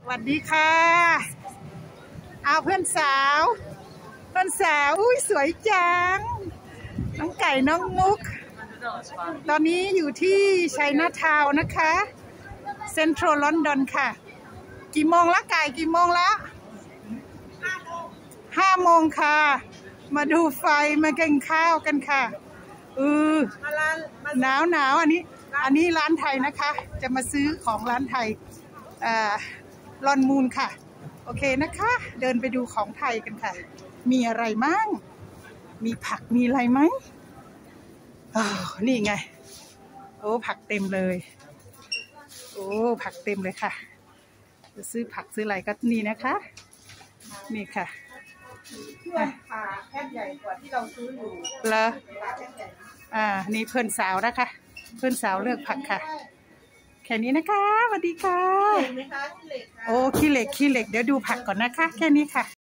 วัสดีค่ะเอาเพื่อนสาวอุ้ยสวยจังน้องไก่น้องมุกตอนนี้อยู่ที่ชัยนาทาวน์นะคะเซ็นทรัลลอนดอนค่ะกี่โมงละไก่กี่โมงละ5 โมงค่ะมาดูไฟมากินข้าวกันค่ะหนาวอันนี้ร้านไทยนะคะจะมาซื้อของร้านไทยลอนมูลค่ะโอเคนะคะเดินไปดูของไทยกันค่ะมีอะไรมั่งมีผักมีอะไรไหมนี่ไงโอ้ผักเต็มเลยโอ้ผักเต็มเลยค่ะจะซื้อผักซื้ออะไรก็นี่นะคะนี่ค่ะผ่าแค่ใหญ่กว่าที่เราซื้ออยู่แล้วนี่เพื่อนสาวนะคะเพื่อนสาวเลือกผักค่ะแค่นี้นะคะสวัสดีค่ะโอ้ขี้เหล็กเดี๋ยวดูผักก่อนนะคะแค่นี้ค่ะ